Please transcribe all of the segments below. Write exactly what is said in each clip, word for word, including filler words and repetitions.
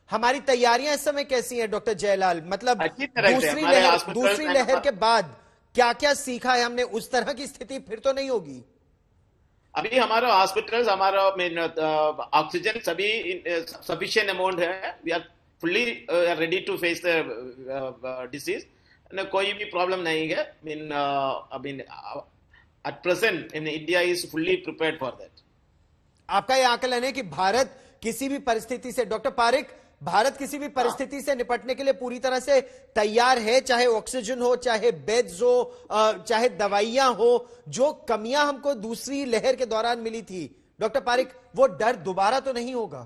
हमारी तैयारियां इस समय कैसी हैं डॉक्टर जयलाल? मतलब अच्छी तरह से दूसरी हमारे लहर हॉस्पिटल दूसरी लहर के बाद क्या क्या सीखा है हमने? उस तरह की स्थिति फिर तो नहीं होगी? अभी हमारा हॉस्पिटल्स, हमारा ऑक्सीजन सभी सफिशिएंट अमाउंट है। We are fully ready to face the disease. कोई भी प्रॉब्लम नहीं है। Mean I mean at present in India is fully prepared for that. आपका यह आकलन है कि भारत किसी भी परिस्थिति से, डॉक्टर पारिक, भारत किसी भी परिस्थिति से निपटने के लिए पूरी तरह से तैयार है, चाहे ऑक्सीजन हो, चाहे बेड्स हो, चाहे दवाइयां हो। जो कमियां हमको दूसरी लहर के दौरान मिली थी डॉक्टर पारिक, वो डर दोबारा तो नहीं होगा?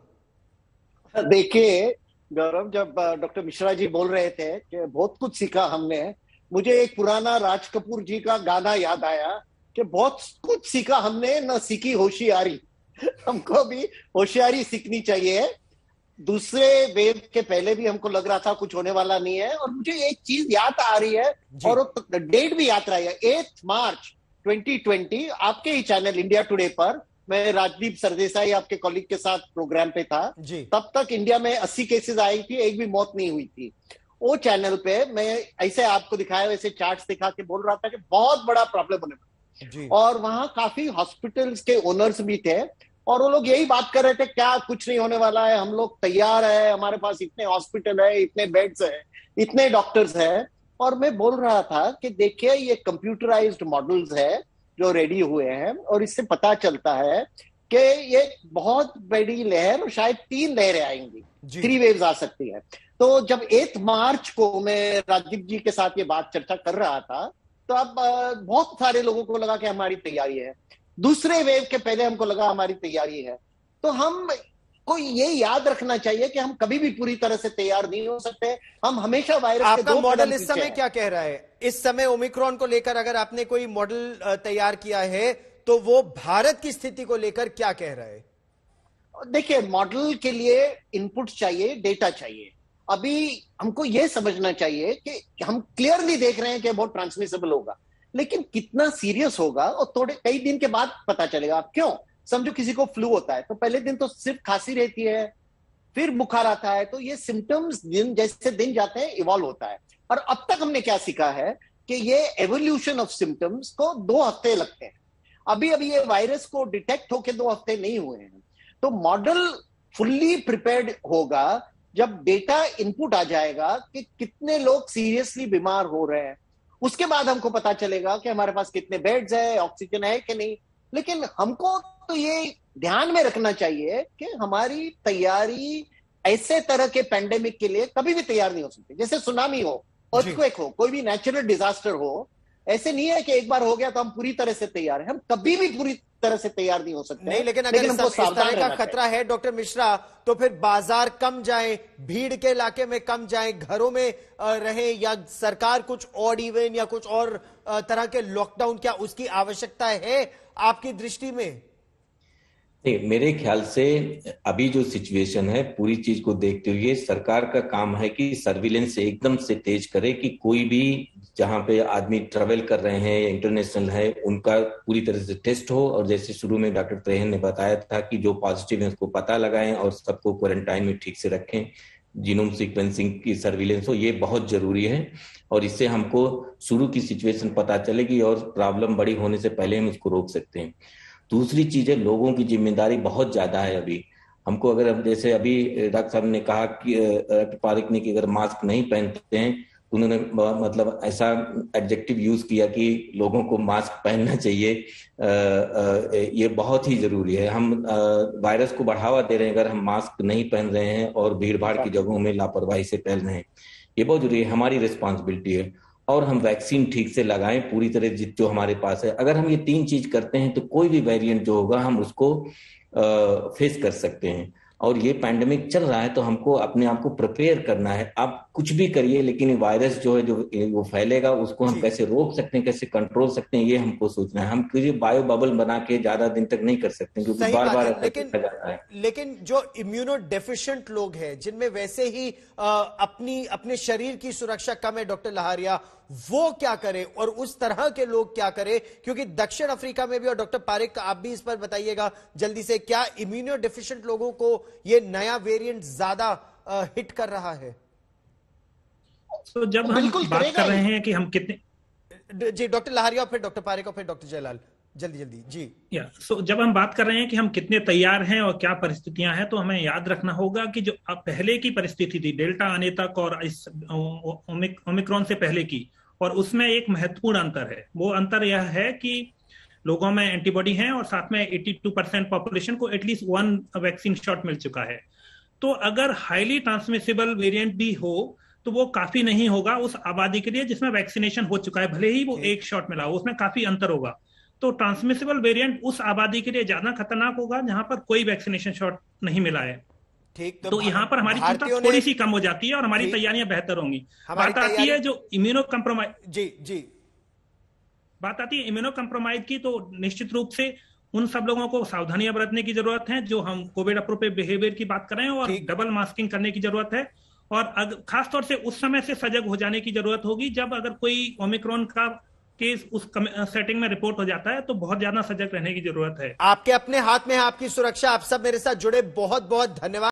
देखिए गौरव, जब डॉक्टर मिश्रा जी बोल रहे थे कि बहुत कुछ सीखा हमने, मुझे एक पुराना राज कपूर जी का गाना याद आया कि बहुत कुछ सीखा हमने, न सीखी होशियारी। हमको भी होशियारी सीखनी चाहिए। दूसरे वेव के पहले भी हमको लग रहा था कुछ होने वाला नहीं है, और मुझे एक चीज याद आ रही है और डेट भी याद रही है, एट मार्च ट्वेंटी ट्वेंटी। आपके ही चैनल इंडिया टुडे पर मैं राजदीप सरदेसाई आपके कॉलीग के साथ प्रोग्राम पे था। तब तक इंडिया में अस्सी केसेस आई थी, एक भी मौत नहीं हुई थी। वो चैनल पे मैं ऐसे आपको दिखाया, वैसे चार्ट्स दिखा के बोल रहा था कि बहुत बड़ा प्रॉब्लम होने वाला। और वहां काफी हॉस्पिटल्स के ओनर्स भी थे और वो लोग यही बात कर रहे थे, क्या कुछ नहीं होने वाला है, हम लोग तैयार है, हमारे पास इतने हॉस्पिटल है, इतने बेड्स है, इतने डॉक्टर्स है। और मैं बोल रहा था कि देखिए ये कंप्यूटराइज्ड मॉडल्स है जो रेडी हुए हैं, और इससे पता चलता है कि ये बहुत बड़ी लहर, और शायद तीन लहरें आएंगी, थ्री वेव्स आ सकती है। तो जब एट मार्च को मैं राजीव जी के साथ ये बात चर्चा कर रहा था, तो अब बहुत सारे लोगों को लगा कि हमारी तैयारी है। दूसरे वेव के पहले हमको लगा हमारी तैयारी है। तो हम को ये याद रखना चाहिए कि हम कभी भी पूरी तरह से तैयार नहीं हो सकते। हम हमेशा वायरस आपका के दो मॉडल इस समय क्या कह रहा है? इस समय ओमिक्रॉन को लेकर अगर आपने कोई मॉडल तैयार किया है तो वो भारत की स्थिति को लेकर क्या कह रहा है? देखिए, मॉडल के लिए इनपुट चाहिए, डेटा चाहिए। अभी हमको ये समझना चाहिए कि हम क्लियरली देख रहे हैं कि बहुत ट्रांसमिसेबल होगा, लेकिन कितना सीरियस होगा और थोड़े कई दिन के बाद पता चलेगा। क्यों? समझो किसी को फ्लू होता है तो पहले दिन तो सिर्फ खांसी रहती है, फिर बुखार आता है, तो ये सिम्टम्स दिन जैसे दिन जाते हैं इवॉल्व होता है। और अब तक हमने क्या सीखा है कि ये एवोल्यूशन ऑफ सिम्टम्स को दो हफ्ते लगते हैं। अभी अभी ये वायरस को डिटेक्ट होके दो हफ्ते नहीं हुए हैं। तो मॉडल फुल्ली प्रिपेयर्ड होगा जब डेटा इनपुट आ जाएगा कि कितने लोग सीरियसली बीमार हो रहे हैं। उसके बाद हमको पता चलेगा कि हमारे पास कितने बेड्स है, ऑक्सीजन है कि नहीं। लेकिन हमको तो ये ध्यान में रखना चाहिए कि हमारी तैयारी ऐसे तरह के पैंडेमिक के लिए कभी भी तैयार नहीं हो सकती। जैसे सुनामी हो, अर्थक्वेक हो, कोई भी नेचुरल डिजास्टर हो, ऐसे नहीं है कि एक बार हो गया तो हम पूरी तरह से तैयार हैं। हम कभी भी पूरी तरह से तैयार नहीं हो सकते। नहीं, लेकिन अगर लेकिन इस, इस तरह का खतरा है डॉक्टर मिश्रा, तो फिर बाजार कम जाएं, भीड़ के इलाके में कम जाएं, घरों में रहें, या सरकार कुछ ऑड इवन या कुछ और तरह के लॉकडाउन, क्या उसकी आवश्यकता है आपकी दृष्टि में? नहीं, मेरे ख्याल से अभी जो सिचुएशन है, पूरी चीज को देखते हुए सरकार का काम है कि सर्विलेंस एकदम से तेज करे कि कोई भी जहां पे आदमी ट्रेवल कर रहे हैं या इंटरनेशनल है उनका पूरी तरह से टेस्ट हो। और जैसे शुरू में डॉक्टर त्रेहन ने बताया था कि जो पॉजिटिव है उसको पता लगाएं और सबको क्वारंटाइन में ठीक से रखें, जीनोम सीक्वेंसिंग की सर्विलेंस हो, ये बहुत जरूरी है। और इससे हमको शुरू की सिचुएशन पता चलेगी और प्रॉब्लम बड़ी होने से पहले हम इसको रोक सकते हैं। दूसरी चीज है, लोगों की जिम्मेदारी बहुत ज्यादा है। अभी हमको अगर हम जैसे अभी डॉक्टर साहब ने कहा कि डॉक्टर पारिक ने कि अगर मास्क नहीं पहनते हैं तो उन्होंने मतलब ऐसा एडजेक्टिव यूज किया कि लोगों को मास्क पहनना चाहिए। आ, आ, ये बहुत ही जरूरी है। हम आ, वायरस को बढ़ावा दे रहे हैं अगर हम मास्क नहीं पहन रहे हैं और भीड़ भाड़ की जगहों में लापरवाही से फैल रहे हैं। ये बहुत जरूरी है, हमारी रिस्पॉन्सिबिलिटी है। और हम वैक्सीन ठीक से लगाएं पूरी तरह जो हमारे पास है। अगर हम ये तीन चीज करते हैं तो कोई भी वेरिएंट जो होगा हम उसको फेस कर सकते हैं। और ये पैंडेमिक चल रहा है तो हमको अपने आप को प्रिपेयर करना है। आप कुछ भी करिए, लेकिन वायरस जो है जो वो फैलेगा उसको हम कैसे रोक सकते हैं, कैसे कंट्रोल सकते हैं, ये हमको सोचना है। हम किसी बायो बबल बना के ज्यादा दिन तक नहीं कर सकते क्योंकि बार बार ऐसा देखा जाता है। लेकिन जो इम्यूनो डेफिशिएंट लोग हैं, जिनमें वैसे ही आ, अपनी अपने शरीर की सुरक्षा कम है डॉक्टर लहारिया, वो क्या करें और उस तरह के लोग क्या करें? क्योंकि दक्षिण अफ्रीका में भी, और डॉक्टर पारिक आप भी इस पर बताइएगा जल्दी से, क्या इम्यूनो डेफिशिएंट लोगों को ये नया वेरिएंट ज्यादा हिट कर रहा है? तो जब हम बात कर रहे हैं कि हम कितने, जी डॉक्टर लहारिया और फिर डॉक्टर पारेख और फिर डॉक्टर जयलाल, जल्दी जल्दी जी। या सो जब हम बात कर रहे हैं कि हम कितने तैयार हैं और क्या परिस्थितियां हैं, तो हमें याद रखना होगा कि जो पहले की परिस्थिति थी डेल्टा आने तक और इस ओमिक्रॉन से पहले की, और उसमें एक महत्वपूर्ण अंतर है। वो अंतर यह है कि लोगों में एंटीबॉडी है और साथ में बयासी परसेंट पॉपुलेशन को एटलीस्ट वन वैक्सीन शॉट मिल चुका है। तो अगर हाईली ट्रांसमिसिबल वेरिएंट भी हो तो वो काफी नहीं होगा उस आबादी के लिए जिसमें वैक्सीनेशन हो चुका है, भले ही वो एक शॉट मिला हो, उसमें काफी अंतर होगा। तो ट्रांसमिसिबल वेरिएंट उस आबादी के लिए ज्यादा खतरनाक होगा जहां पर कोई वैक्सीनेशन शॉट नहीं मिला है। ठीक, तो, तो यहाँ पर हमारी चिंता थोड़ी सी कम हो जाती है और हमारी तैयारियां बेहतर होंगी। बात आती है जो इम्यूनो कम्प्रोमाइज जी जी बात आती है इम्यूनो कम्प्रोमाइज की, तो निश्चित रूप से उन सब लोगों को सावधानियां बरतने की जरूरत है जो हम कोविड अप्रोप्रिएट बिहेवियर की बात कर रहे हैं, और डबल मास्किंग करने की जरूरत है। और खासतौर से उस समय से सजग हो जाने की जरूरत होगी जब अगर कोई ओमिक्रॉन का केस उस सेटिंग में रिपोर्ट हो जाता है, तो बहुत ज्यादा सजग रहने की जरूरत है। आपके अपने हाथ में है आपकी सुरक्षा। आप सब मेरे साथ जुड़े, बहुत बहुत धन्यवाद।